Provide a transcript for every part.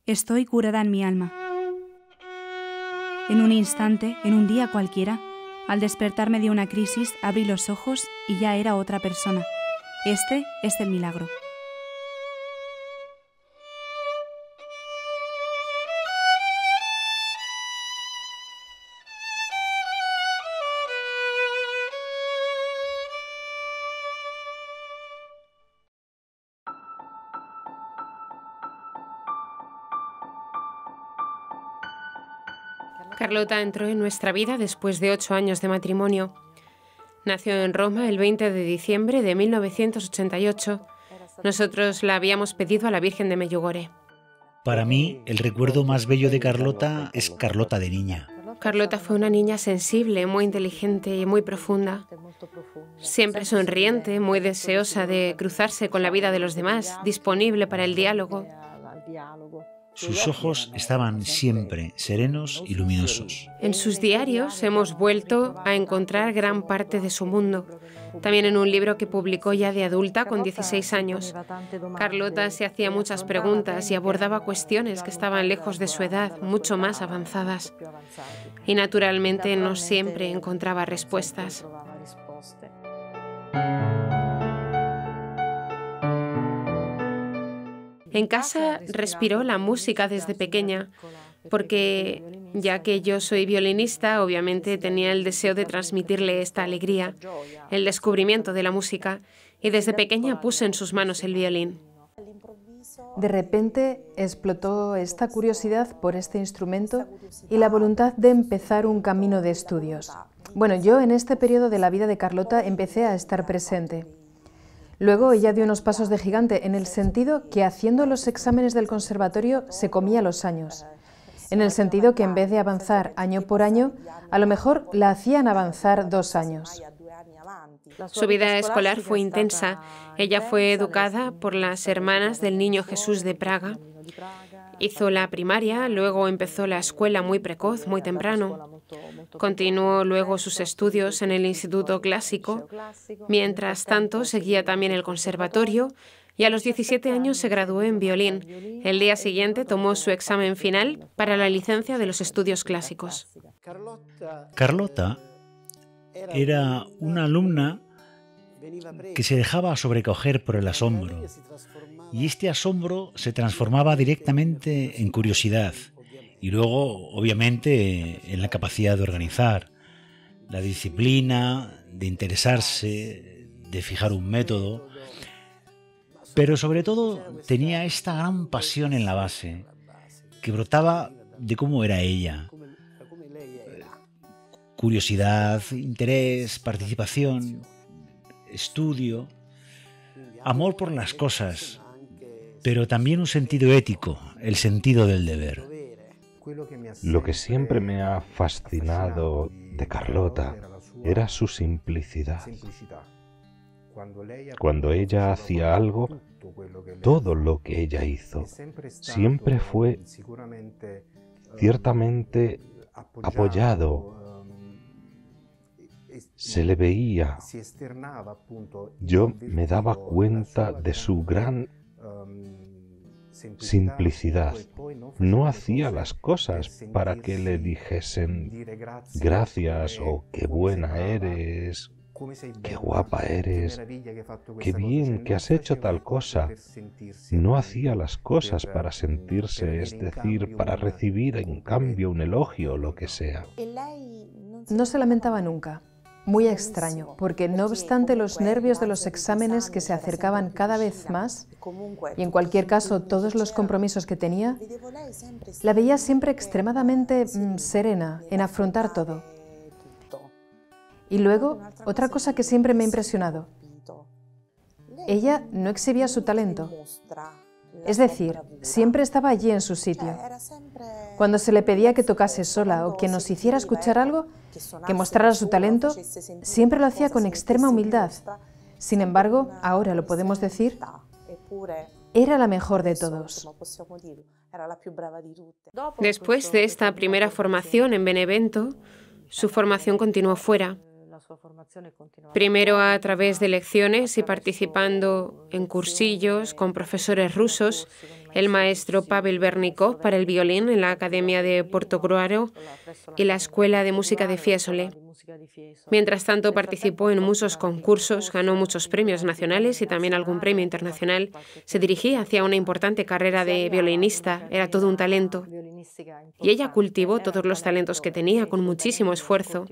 Estoy curada en mi alma. En un instante, en un día cualquiera, al despertarme de una crisis, abrí los ojos y ya era otra persona. Este es el milagro. Carlota entró en nuestra vida después de 8 años de matrimonio. Nació en Roma el 20 de diciembre de 1988. Nosotros la habíamos pedido a la Virgen de Medjugorje. Para mí, el recuerdo más bello de Carlota es Carlota de niña. Carlota fue una niña sensible, muy inteligente y muy profunda. Siempre sonriente, muy deseosa de cruzarse con la vida de los demás, disponible para el diálogo. Sus ojos estaban siempre serenos y luminosos. En sus diarios hemos vuelto a encontrar gran parte de su mundo. También en un libro que publicó ya de adulta con 16 años. Carlota se hacía muchas preguntas y abordaba cuestiones que estaban lejos de su edad, mucho más avanzadas. Y naturalmente no siempre encontraba respuestas. En casa respiró la música desde pequeña, porque ya que yo soy violinista, obviamente tenía el deseo de transmitirle esta alegría, el descubrimiento de la música, y desde pequeña puse en sus manos el violín. De repente explotó esta curiosidad por este instrumento y la voluntad de empezar un camino de estudios. Bueno, yo en este periodo de la vida de Carlota empecé a estar presente. Luego ella dio unos pasos de gigante en el sentido que haciendo los exámenes del conservatorio se comía los años. En el sentido que en vez de avanzar año por año, a lo mejor la hacían avanzar 2 años. Su vida escolar fue intensa. Ella fue educada por las Hermanas del Niño Jesús de Praga. Hizo la primaria, luego empezó la escuela muy precoz, muy temprano. Continuó luego sus estudios en el Instituto Clásico. Mientras tanto, seguía también el conservatorio y a los 17 años se graduó en violín. El día siguiente tomó su examen final para la licencia de los estudios clásicos. Carlota era una alumna que se dejaba sobrecoger por el asombro, y este asombro se transformaba directamente en curiosidad y luego, obviamente, en la capacidad de organizar, la disciplina, de interesarse, de fijar un método, pero sobre todo tenía esta gran pasión en la base, que brotaba de cómo era ella. Curiosidad, interés, participación, estudio, amor por las cosas, pero también un sentido ético, el sentido del deber. Lo que siempre me ha fascinado de Carlota era su simplicidad. Cuando ella hacía algo, todo lo que ella hizo siempre fue ciertamente apoyado. Se le veía. Yo me daba cuenta de su gran simplicidad. No hacía las cosas para que le dijesen gracias o qué buena eres, qué guapa eres, qué bien que has hecho tal cosa. No hacía las cosas para sentirse, es decir, para recibir en cambio un elogio o lo que sea. No se lamentaba nunca. Muy extraño, porque no obstante los nervios de los exámenes que se acercaban cada vez más, y en cualquier caso todos los compromisos que tenía, la veía siempre extremadamente serena en afrontar todo. Y luego, otra cosa que siempre me ha impresionado, ella no exhibía su talento. Es decir, siempre estaba allí en su sitio. Cuando se le pedía que tocase sola o que nos hiciera escuchar algo, que mostrara su talento, siempre lo hacía con extrema humildad. Sin embargo, ahora lo podemos decir, era la mejor de todos. Después de esta primera formación en Benevento, su formación continuó fuera. Primero a través de lecciones y participando en cursillos con profesores rusos, el maestro Pavel Bernikov para el violín en la Academia de Portogruaro y la Escuela de Música de Fiesole. Mientras tanto, participó en muchos concursos, ganó muchos premios nacionales y también algún premio internacional. Se dirigía hacia una importante carrera de violinista, era todo un talento. Y ella cultivó todos los talentos que tenía con muchísimo esfuerzo.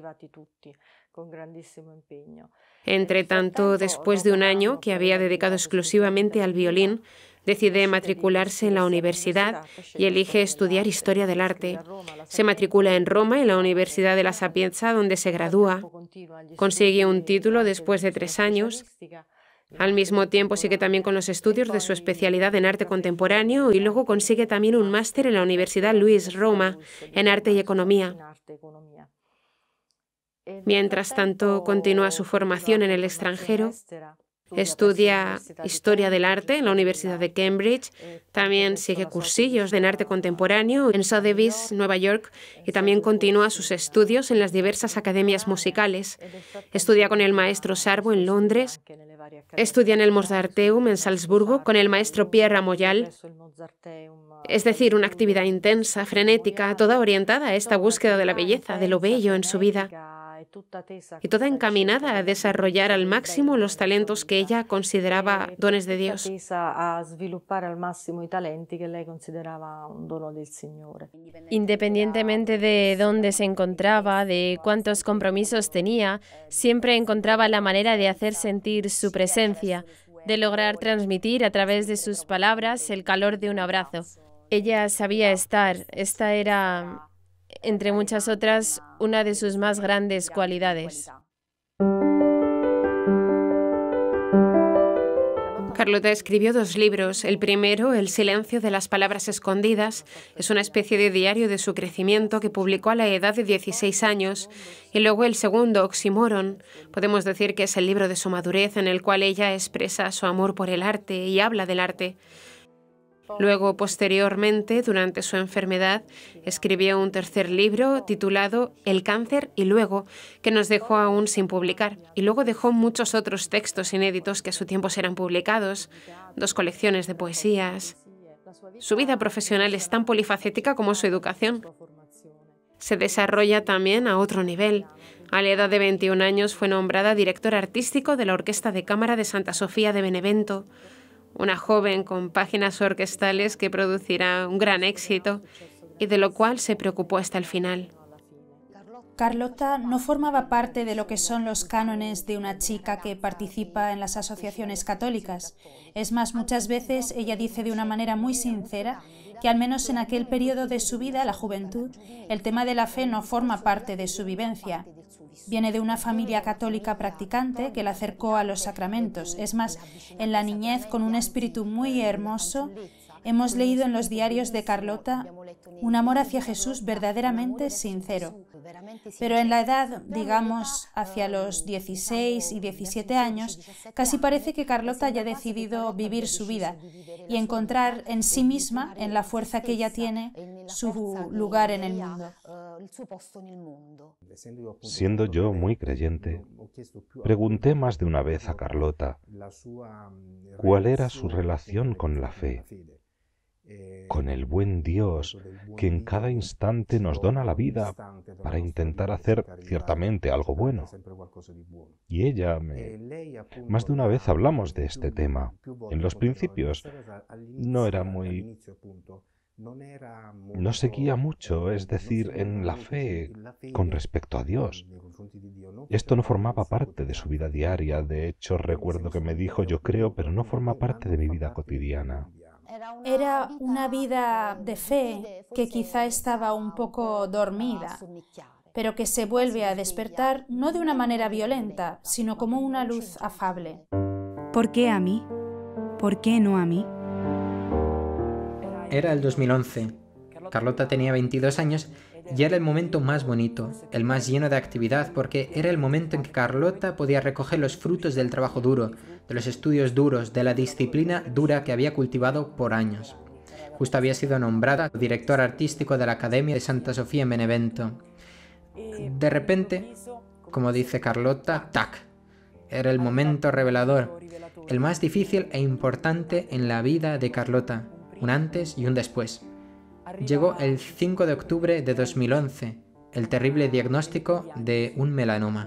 Entre tanto, después de un año que había dedicado exclusivamente al violín, decide matricularse en la universidad y elige estudiar Historia del Arte. Se matricula en Roma, en la Universidad de la Sapienza, donde se gradúa. Consigue un título después de 3 años. Al mismo tiempo sigue también con los estudios de su especialidad en arte contemporáneo y luego consigue también un máster en la Universidad Luis Roma en arte y economía. Mientras tanto, continúa su formación en el extranjero. Estudia Historia del Arte en la Universidad de Cambridge, también sigue cursillos en arte contemporáneo en Sotheby's, Nueva York, y también continúa sus estudios en las diversas academias musicales. Estudia con el maestro Sarbo en Londres, estudia en el Mozarteum en Salzburgo con el maestro Pierre Amoyal. Es decir, una actividad intensa, frenética, toda orientada a esta búsqueda de la belleza, de lo bello en su vida, y toda encaminada a desarrollar al máximo los talentos que ella consideraba dones de Dios. Independientemente de dónde se encontraba, de cuántos compromisos tenía, siempre encontraba la manera de hacer sentir su presencia, de lograr transmitir a través de sus palabras el calor de un abrazo. Ella sabía estar, esta era, entre muchas otras, una de sus más grandes cualidades. Carlota escribió 2 libros. El primero, El silencio de las palabras escondidas, es una especie de diario de su crecimiento que publicó a la edad de 16 años. Y luego el segundo, Oxímoron, podemos decir que es el libro de su madurez en el cual ella expresa su amor por el arte y habla del arte. Luego, posteriormente, durante su enfermedad, escribió un tercer libro titulado El cáncer y luego, que nos dejó aún sin publicar. Y luego dejó muchos otros textos inéditos que a su tiempo serán publicados, 2 colecciones de poesías. Su vida profesional es tan polifacética como su educación. Se desarrolla también a otro nivel. A la edad de 21 años fue nombrada director artístico de la Orquesta de Cámara de Santa Sofía de Benevento, una joven con páginas orquestales que producirá un gran éxito y de lo cual se preocupó hasta el final. Carlota no formaba parte de lo que son los cánones de una chica que participa en las asociaciones católicas. Es más, muchas veces ella dice de una manera muy sincera que al menos en aquel periodo de su vida, la juventud, el tema de la fe no forma parte de su vivencia. Viene de una familia católica practicante que la acercó a los sacramentos. Es más, en la niñez, con un espíritu muy hermoso, hemos leído en los diarios de Carlota un amor hacia Jesús verdaderamente sincero. Pero en la edad, digamos, hacia los 16 y 17 años, casi parece que Carlota haya decidido vivir su vida y encontrar en sí misma, en la fuerza que ella tiene, su lugar en el mundo. Siendo yo muy creyente, pregunté más de una vez a Carlota cuál era su relación con la fe, con el buen Dios que en cada instante nos dona la vida para intentar hacer ciertamente algo bueno. Y ella más de una vez hablamos de este tema. En los principios no seguía mucho, es decir, en la fe con respecto a Dios. Esto no formaba parte de su vida diaria. De hecho, recuerdo que me dijo: yo creo, pero no forma parte de mi vida cotidiana. Era una vida de fe que quizá estaba un poco dormida, pero que se vuelve a despertar no de una manera violenta, sino como una luz afable. ¿Por qué a mí? ¿Por qué no a mí? Era el 2011. Carlota tenía 22 años y era el momento más bonito, el más lleno de actividad, porque era el momento en que Carlota podía recoger los frutos del trabajo duro, de los estudios duros, de la disciplina dura que había cultivado por años. Justo había sido nombrada director artístico de la Academia de Santa Sofía en Benevento. De repente, como dice Carlota, ¡tac! Era el momento revelador, el más difícil e importante en la vida de Carlota, un antes y un después. Llegó el 5 de octubre de 2011, el terrible diagnóstico de un melanoma.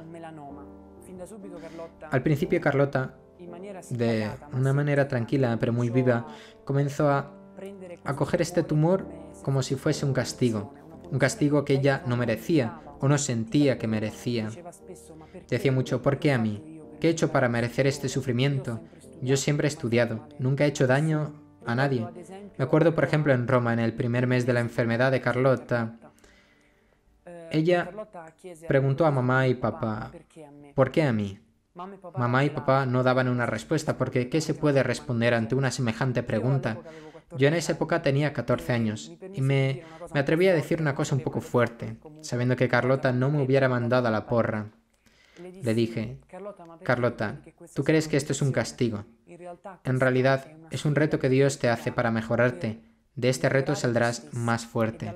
Al principio Carlota, de una manera tranquila pero muy viva, comenzó a coger este tumor como si fuese un castigo que ella no merecía o no sentía que merecía. Decía mucho, ¿por qué a mí? ¿Qué he hecho para merecer este sufrimiento? Yo siempre he estudiado, nunca he hecho daño a nadie. Me acuerdo, por ejemplo, en Roma, en el primer mes de la enfermedad de Carlota, ella preguntó a mamá y papá, ¿por qué a mí? Mamá y papá no daban una respuesta, porque ¿qué se puede responder ante una semejante pregunta? Yo en esa época tenía 14 años y me atreví a decir una cosa un poco fuerte, sabiendo que Carlota no me hubiera mandado a la porra. Le dije, Carlota, ¿tú crees que esto es un castigo? En realidad, es un reto que Dios te hace para mejorarte. De este reto saldrás más fuerte.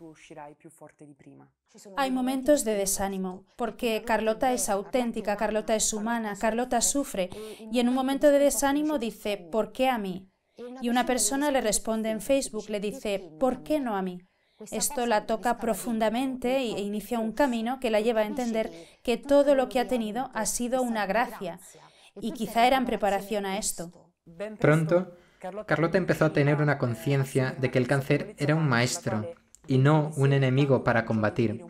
Hay momentos de desánimo, porque Carlota es auténtica, Carlota es humana, Carlota sufre, y en un momento de desánimo dice, ¿por qué a mí? Y una persona le responde en Facebook, le dice, ¿por qué no a mí? Esto la toca profundamente e inicia un camino que la lleva a entender que todo lo que ha tenido ha sido una gracia, y quizá era en preparación a esto. Pronto, Carlota empezó a tener una conciencia de que el cáncer era un maestro y no un enemigo para combatir.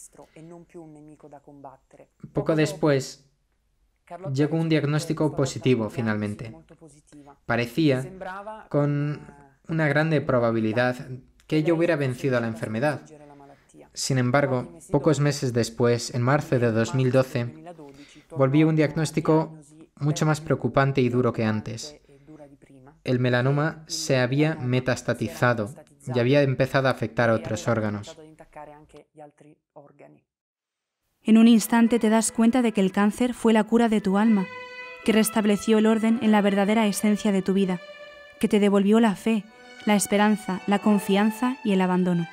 Poco después, llegó un diagnóstico positivo finalmente. Parecía, con una grande probabilidad, que ella hubiera vencido a la enfermedad. Sin embargo, pocos meses después, en marzo de 2012, volvió un diagnóstico mucho más preocupante y duro que antes. El melanoma se había metastatizado y había empezado a afectar a otros órganos. En un instante te das cuenta de que el cáncer fue la cura de tu alma, que restableció el orden en la verdadera esencia de tu vida, que te devolvió la fe, la esperanza, la confianza y el abandono.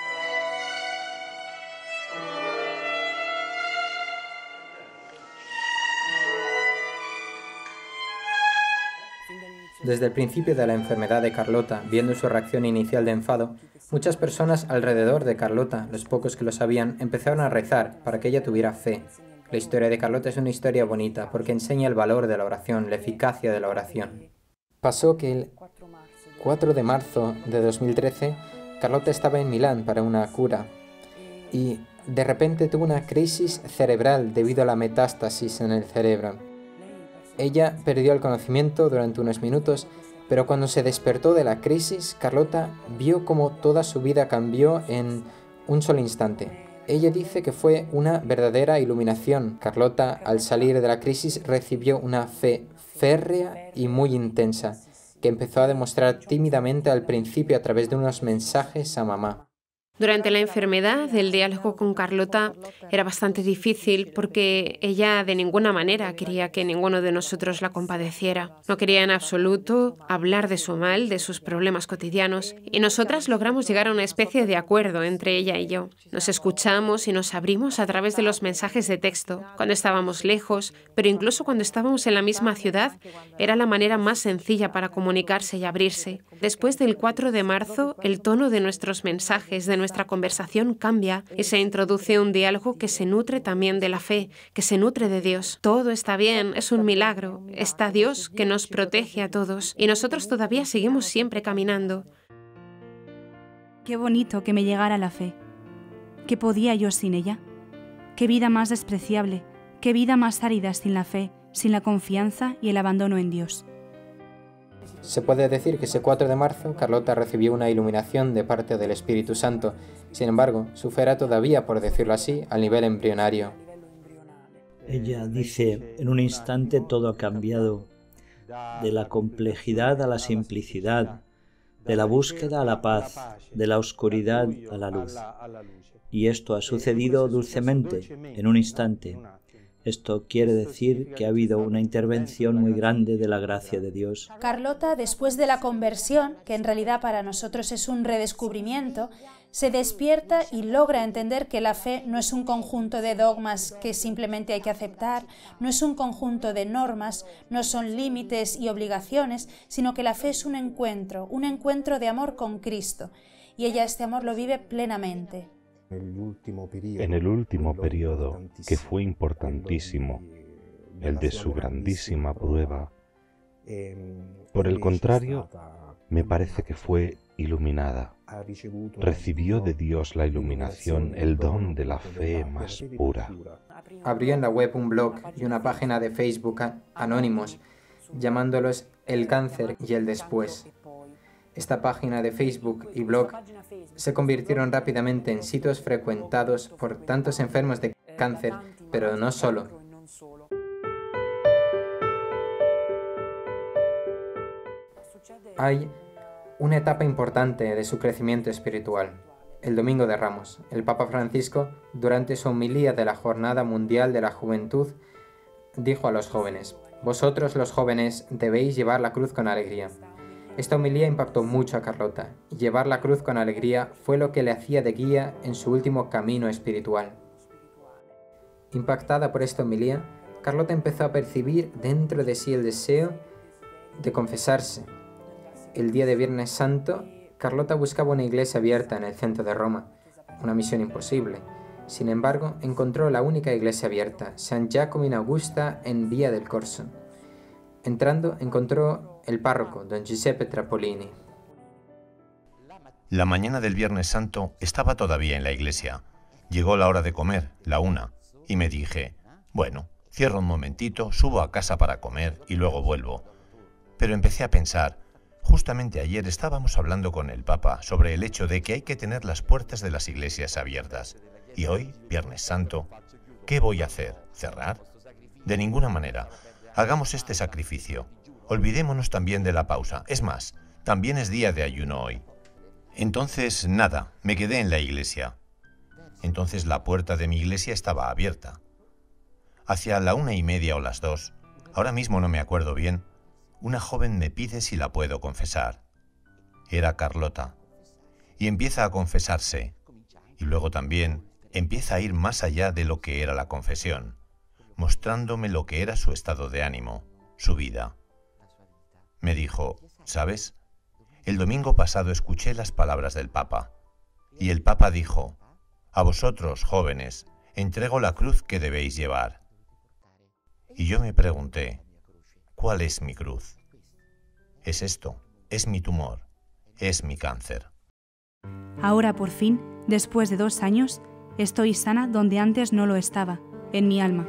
Desde el principio de la enfermedad de Carlota, viendo su reacción inicial de enfado, muchas personas alrededor de Carlota, los pocos que lo sabían, empezaron a rezar para que ella tuviera fe. La historia de Carlota es una historia bonita porque enseña el valor de la oración, la eficacia de la oración. Pasó que el 4 de marzo de 2013, Carlota estaba en Milán para una cura y de repente tuvo una crisis cerebral debido a la metástasis en el cerebro. Ella perdió el conocimiento durante unos minutos, pero cuando se despertó de la crisis, Carlota vio cómo toda su vida cambió en un solo instante. Ella dice que fue una verdadera iluminación. Carlota, al salir de la crisis, recibió una fe férrea y muy intensa, que empezó a demostrar tímidamente al principio a través de unos mensajes a mamá. Durante la enfermedad, el diálogo con Carlota era bastante difícil porque ella de ninguna manera quería que ninguno de nosotros la compadeciera. No quería en absoluto hablar de su mal, de sus problemas cotidianos. Y nosotras logramos llegar a una especie de acuerdo entre ella y yo. Nos escuchamos y nos abrimos a través de los mensajes de texto. Cuando estábamos lejos, pero incluso cuando estábamos en la misma ciudad, era la manera más sencilla para comunicarse y abrirse. Después del 4 de marzo, el tono de nuestros mensajes, de nuestra conversación cambia y se introduce un diálogo que se nutre también de la fe, que se nutre de Dios. Todo está bien, es un milagro. Está Dios que nos protege a todos y nosotros todavía seguimos siempre caminando. Qué bonito que me llegara la fe. ¿Qué podía yo sin ella? Qué vida más despreciable, qué vida más árida sin la fe, sin la confianza y el abandono en Dios. Se puede decir que ese 4 de marzo Carlota recibió una iluminación de parte del Espíritu Santo. Sin embargo, su fe era todavía, por decirlo así, al nivel embrionario. Ella dice, en un instante todo ha cambiado, de la complejidad a la simplicidad, de la búsqueda a la paz, de la oscuridad a la luz. Y esto ha sucedido dulcemente, en un instante. Esto quiere decir que ha habido una intervención muy grande de la gracia de Dios. Carlota, después de la conversión, que en realidad para nosotros es un redescubrimiento, se despierta y logra entender que la fe no es un conjunto de dogmas que simplemente hay que aceptar, no es un conjunto de normas, no son límites y obligaciones, sino que la fe es un encuentro de amor con Cristo. Y ella este amor lo vive plenamente. En el último periodo, que fue importantísimo, el de su grandísima prueba, por el contrario, me parece que fue iluminada. Recibió de Dios la iluminación, el don de la fe más pura. Abrió en la web un blog y una página de Facebook anónimos, llamándolos El Cáncer y el Después. Esta página de Facebook y blog se convirtieron rápidamente en sitios frecuentados por tantos enfermos de cáncer, pero no solo. Hay una etapa importante de su crecimiento espiritual. El Domingo de Ramos, el Papa Francisco, durante su homilía de la Jornada Mundial de la Juventud, dijo a los jóvenes: «Vosotros los jóvenes debéis llevar la cruz con alegría». Esta homilía impactó mucho a Carlota, y llevar la cruz con alegría fue lo que le hacía de guía en su último camino espiritual. Impactada por esta homilía, Carlota empezó a percibir dentro de sí el deseo de confesarse. El día de Viernes Santo, Carlota buscaba una iglesia abierta en el centro de Roma, una misión imposible. Sin embargo, encontró la única iglesia abierta, San Giacomo in Augusta, en Via del Corso. Entrando, encontró el párroco, don Giuseppe Trapolini. La mañana del Viernes Santo estaba todavía en la iglesia. Llegó la hora de comer, la 1, y me dije, bueno, cierro un momentito, subo a casa para comer y luego vuelvo. Pero empecé a pensar, justamente ayer estábamos hablando con el Papa sobre el hecho de que hay que tener las puertas de las iglesias abiertas. Y hoy, Viernes Santo, ¿qué voy a hacer? ¿Cerrar? De ninguna manera. Hagamos este sacrificio. Olvidémonos también de la pausa. Es más, también es día de ayuno hoy. Entonces, nada, me quedé en la iglesia. Entonces la puerta de mi iglesia estaba abierta. Hacia la 1:30 o las 2, ahora mismo no me acuerdo bien, una joven me pide si la puedo confesar. Era Carlota. Y empieza a confesarse. Y luego también empieza a ir más allá de lo que era la confesión, mostrándome lo que era su estado de ánimo, su vida. Me dijo, ¿sabes? El domingo pasado escuché las palabras del Papa, y el Papa dijo, a vosotros, jóvenes, entrego la cruz que debéis llevar. Y yo me pregunté, ¿cuál es mi cruz? Es esto, es mi tumor, es mi cáncer. Ahora, por fin, después de 2 años, estoy sana donde antes no lo estaba, en mi alma.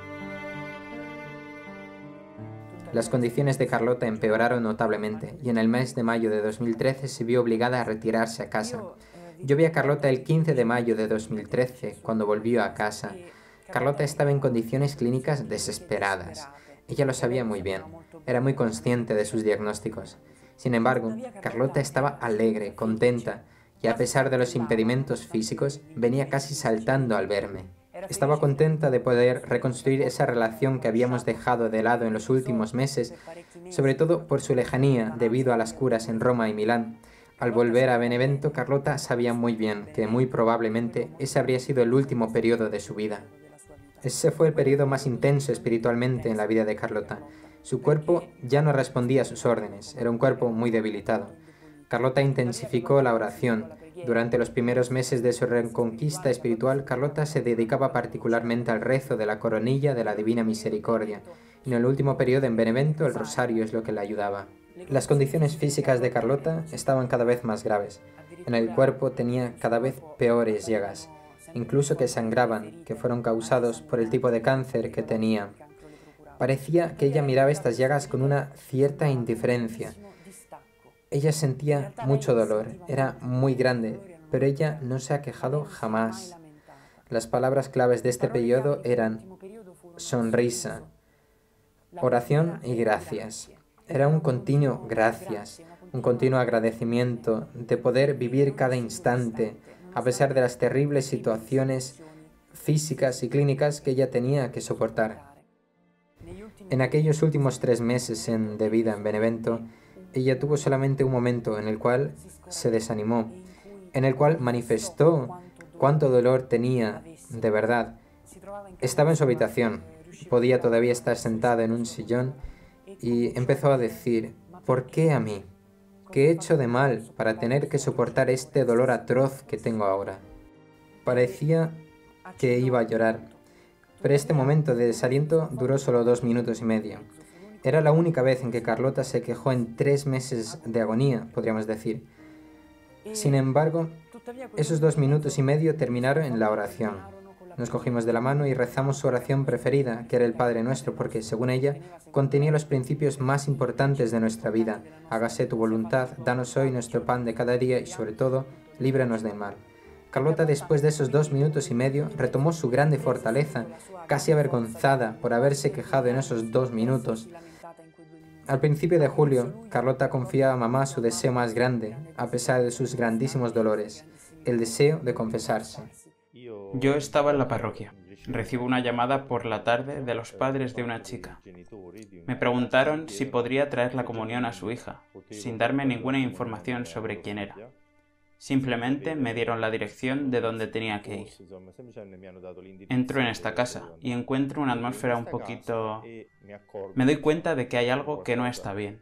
Las condiciones de Carlota empeoraron notablemente y en el mes de mayo de 2013 se vio obligada a retirarse a casa. Yo vi a Carlota el 15 de mayo de 2013, cuando volvió a casa. Carlota estaba en condiciones clínicas desesperadas. Ella lo sabía muy bien, era muy consciente de sus diagnósticos. Sin embargo, Carlota estaba alegre, contenta, y a pesar de los impedimentos físicos, venía casi saltando al verme. Estaba contenta de poder reconstruir esa relación que habíamos dejado de lado en los últimos meses, sobre todo por su lejanía debido a las curas en Roma y Milán. Al volver a Benevento, Carlota sabía muy bien que muy probablemente ese habría sido el último periodo de su vida. Ese fue el periodo más intenso espiritualmente en la vida de Carlota. Su cuerpo ya no respondía a sus órdenes, era un cuerpo muy debilitado. Carlota intensificó la oración. Durante los primeros meses de su reconquista espiritual, Carlota se dedicaba particularmente al rezo de la coronilla de la Divina Misericordia. Y en el último periodo en Benevento, el rosario es lo que le ayudaba. Las condiciones físicas de Carlota estaban cada vez más graves. En el cuerpo tenía cada vez peores llagas, incluso que sangraban, que fueron causados por el tipo de cáncer que tenía. Parecía que ella miraba estas llagas con una cierta indiferencia. Ella sentía mucho dolor, era muy grande, pero ella no se ha quejado jamás. Las palabras claves de este periodo eran sonrisa, oración y gracias. Era un continuo gracias, un continuo agradecimiento de poder vivir cada instante, a pesar de las terribles situaciones físicas y clínicas que ella tenía que soportar. En aquellos últimos 3 meses de vida en Benevento, ella tuvo solamente un momento en el cual se desanimó, en el cual manifestó cuánto dolor tenía de verdad. Estaba en su habitación, podía todavía estar sentada en un sillón y empezó a decir: ¿por qué a mí? ¿Qué he hecho de mal para tener que soportar este dolor atroz que tengo ahora? Parecía que iba a llorar, pero este momento de desaliento duró solo 2 minutos y medio. Era la única vez en que Carlota se quejó en 3 meses de agonía, podríamos decir. Sin embargo, esos 2 minutos y medio terminaron en la oración. Nos cogimos de la mano y rezamos su oración preferida, que era el Padre Nuestro, porque, según ella, contenía los principios más importantes de nuestra vida. Hágase tu voluntad, danos hoy nuestro pan de cada día y, sobre todo, líbranos del mal. Carlota, después de esos 2 minutos y medio, retomó su grande fortaleza, casi avergonzada por haberse quejado en esos 2 minutos. Al principio de julio, Carlota confiaba a mamá su deseo más grande, a pesar de sus grandísimos dolores, el deseo de confesarse. Yo estaba en la parroquia. Recibo una llamada por la tarde de los padres de una chica. Me preguntaron si podría traer la comunión a su hija, sin darme ninguna información sobre quién era. Simplemente me dieron la dirección de donde tenía que ir. Entro en esta casa y encuentro una atmósfera un poquito... Me doy cuenta de que hay algo que no está bien.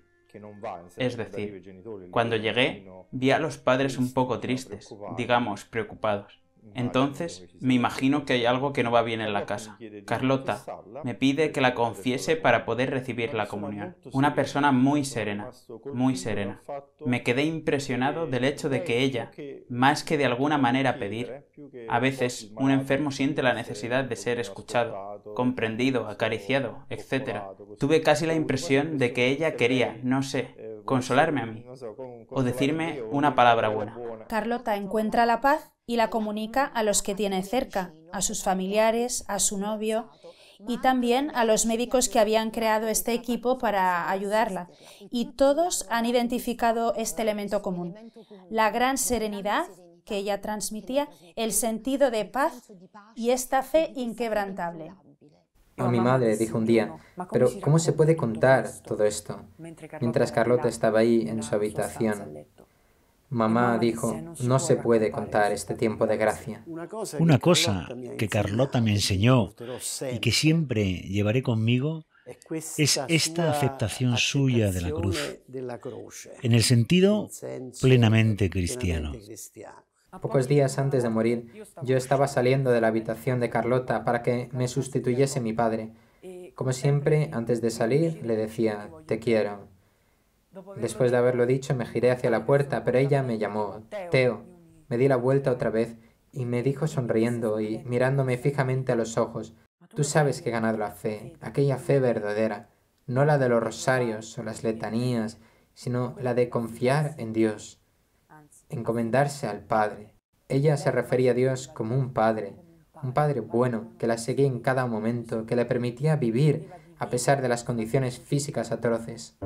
Es decir, cuando llegué, vi a los padres un poco tristes, digamos, preocupados. Entonces, me imagino que hay algo que no va bien en la casa. Carlota me pide que la confiese para poder recibir la comunión. Una persona muy serena, muy serena. Me quedé impresionado del hecho de que ella, más que de alguna manera pedir, a veces un enfermo siente la necesidad de ser escuchado, comprendido, acariciado, etc. Tuve casi la impresión de que ella quería, no sé, consolarme a mí, o decirme una palabra buena. Carlota encuentra la paz y la comunica a los que tiene cerca, a sus familiares, a su novio y también a los médicos que habían creado este equipo para ayudarla. Y todos han identificado este elemento común: la gran serenidad que ella transmitía, el sentido de paz y esta fe inquebrantable. A mi madre dijo un día: «¿Pero cómo se puede contar todo esto?». Mientras Carlota estaba ahí en su habitación, mamá dijo: «No se puede contar este tiempo de gracia». Una cosa que Carlota me enseñó y que siempre llevaré conmigo es esta aceptación suya de la cruz, en el sentido plenamente cristiano. Pocos días antes de morir, yo estaba saliendo de la habitación de Carlota para que me sustituyese mi padre. Como siempre, antes de salir, le decía: «Te quiero». Después de haberlo dicho, me giré hacia la puerta, pero ella me llamó: «Teo». Me di la vuelta otra vez y me dijo sonriendo y mirándome fijamente a los ojos: «Tú sabes que he ganado la fe, aquella fe verdadera, no la de los rosarios o las letanías, sino la de confiar en Dios, encomendarse al Padre». Ella se refería a Dios como un padre bueno, que la seguía en cada momento, que le permitía vivir a pesar de las condiciones físicas atroces.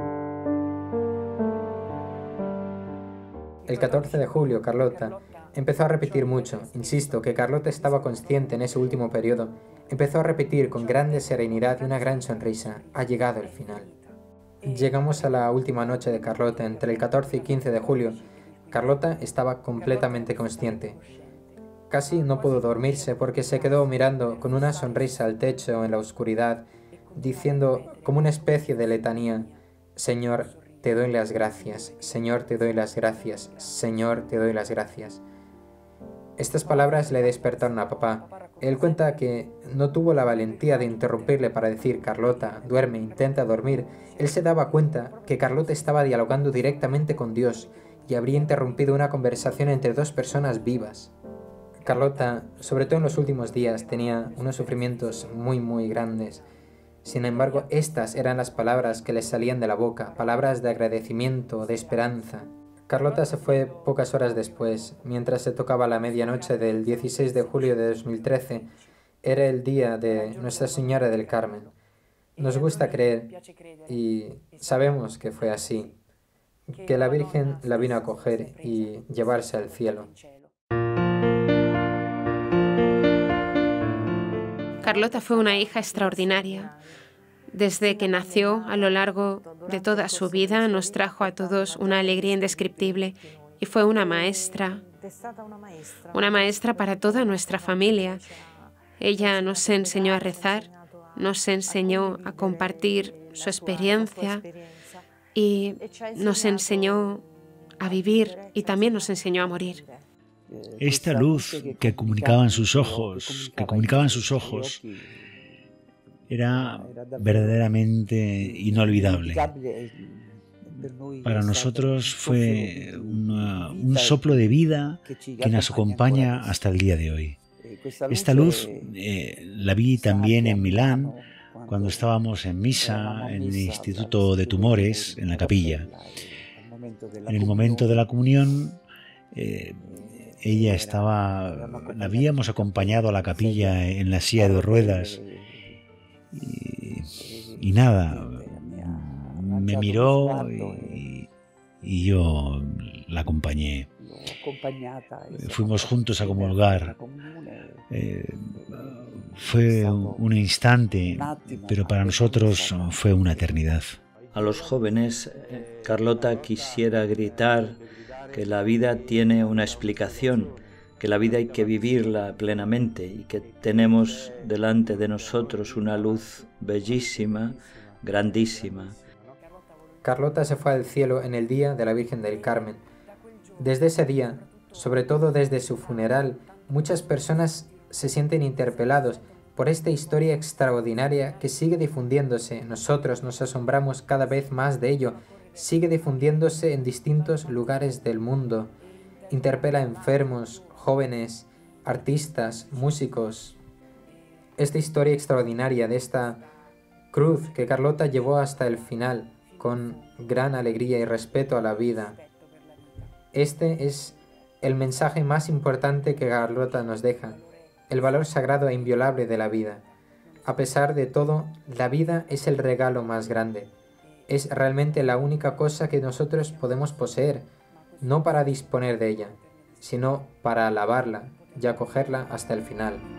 El 14 de julio, Carlota empezó a repetir mucho. Insisto que Carlota estaba consciente en ese último periodo. Empezó a repetir con grande serenidad y una gran sonrisa: «Ha llegado el final». Llegamos a la última noche de Carlota, entre el 14 y 15 de julio. Carlota estaba completamente consciente. Casi no pudo dormirse porque se quedó mirando con una sonrisa al techo en la oscuridad, diciendo como una especie de letanía: «Señor, te doy las gracias, Señor, te doy las gracias, Señor, te doy las gracias». Estas palabras le despertaron a papá. Él cuenta que no tuvo la valentía de interrumpirle para decir: «Carlota, duerme, intenta dormir». Él se daba cuenta que Carlota estaba dialogando directamente con Dios y habría interrumpido una conversación entre 2 personas vivas. Carlota, sobre todo en los últimos días, tenía unos sufrimientos muy grandes. Sin embargo, estas eran las palabras que le salían de la boca, palabras de agradecimiento, de esperanza. Carlota se fue pocas horas después, mientras se tocaba la medianoche del 16 de julio de 2013. Era el día de Nuestra Señora del Carmen. Nos gusta creer, y sabemos que fue así, que la Virgen la vino a coger y llevarse al cielo. Carlota fue una hija extraordinaria. Desde que nació, a lo largo de toda su vida, nos trajo a todos una alegría indescriptible y fue una maestra para toda nuestra familia. Ella nos enseñó a rezar, nos enseñó a compartir su experiencia y nos enseñó a vivir y también nos enseñó a morir. Esta luz que comunicaban sus ojos, era verdaderamente inolvidable. Para nosotros fue un soplo de vida que nos acompaña hasta el día de hoy. Esta luz la vi también en Milán, cuando estábamos en misa en el Instituto de Tumores, en la capilla. En el momento de la comunión, ella la habíamos acompañado a la capilla en la silla de ruedas y nada, me miró y yo la acompañé. Fuimos juntos a comulgar. Fue un instante, pero para nosotros fue una eternidad. A los jóvenes, Carlota quisiera gritar que la vida tiene una explicación, que la vida hay que vivirla plenamente y que tenemos delante de nosotros una luz bellísima, grandísima. Carlota se fue al cielo en el día de la Virgen del Carmen. Desde ese día, sobre todo desde su funeral, muchas personas se sienten interpelados por esta historia extraordinaria que sigue difundiéndose. Nosotros nos asombramos cada vez más de ello. Sigue difundiéndose en distintos lugares del mundo. Interpela a enfermos, jóvenes, artistas, músicos. Esta historia extraordinaria de esta cruz que Carlota llevó hasta el final, con gran alegría y respeto a la vida. Este es el mensaje más importante que Carlota nos deja, el valor sagrado e inviolable de la vida. A pesar de todo, la vida es el regalo más grande. Es realmente la única cosa que nosotros podemos poseer, no para disponer de ella, sino para alabarla y acogerla hasta el final.